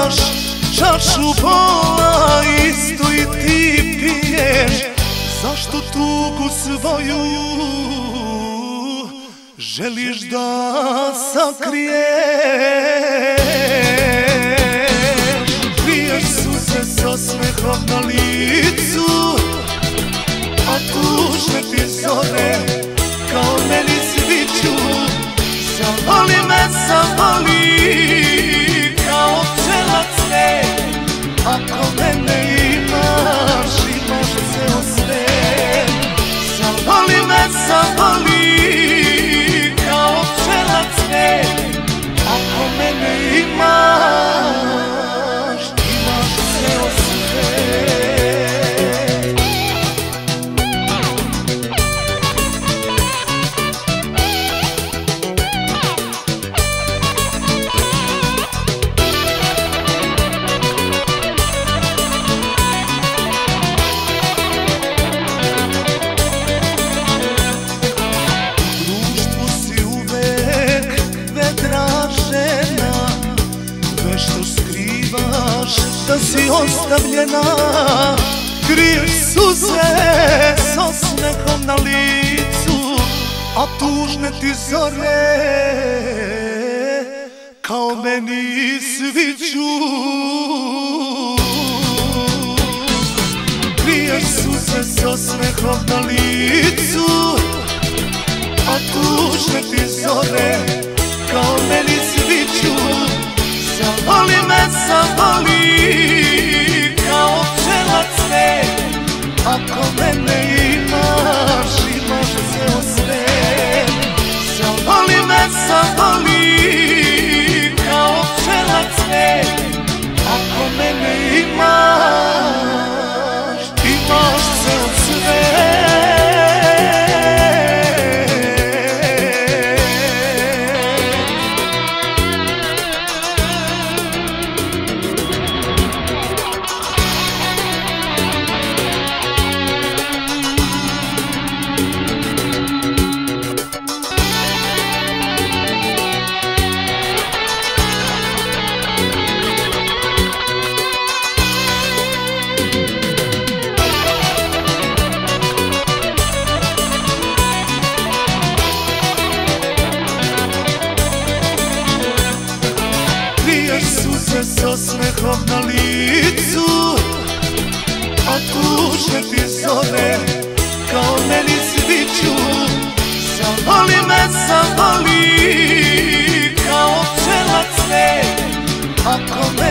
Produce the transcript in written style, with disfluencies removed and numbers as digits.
otvaraš čašu pola, isto i ti piješ. Zašto tugu svoju želiš da sakriješ? Kriješ suze s osmehom na licu, a tužne ti zore kao meni sviću. Zavoli me, zavoli kao pčela cvet. Ako mene imaš, imaš ceo svet. Zavoli me, zavoli kao pčela cvet. Ako mene imaš, imaš ceo svet. Da si ostavljena, kriješ suze s osmehom na licu, a tužne ti zore kao meni sviću. Kriješ suze s osmehom na licu, a tužne ti zore kao meni sviću. Zavoli me, zavoli kao pčela cvet. Ako mene imaš, imaš ceo svet. Zavoli me, zavoli kao pčela cvet. Ako mene imaš, imaš ceo svet. S osmehom na licu, a tužne ti zore kao meni sviću. Zavoli me, zavoli kao pčela cvet. Ako